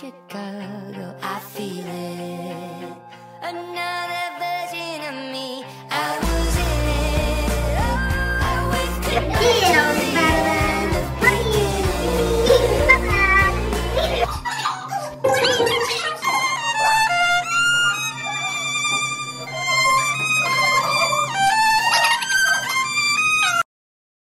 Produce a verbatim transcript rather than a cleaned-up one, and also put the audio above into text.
Chicago, I feel it. Another version of me. I was in it. Oh, I was connected.